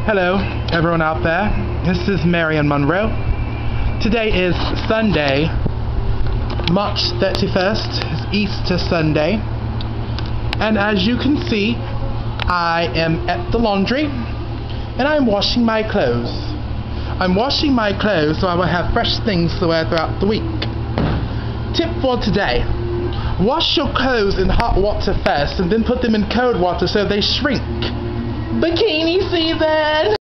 Hello, everyone out there. This is Marion Monroe. Today is Sunday, March 31st. It's Easter Sunday. And as you can see, I am at the laundry and I'm washing my clothes. I'm washing my clothes so I will have fresh things to wear throughout the week. Tip for today: wash your clothes in hot water first and then put them in cold water so they shrink. Bikini season!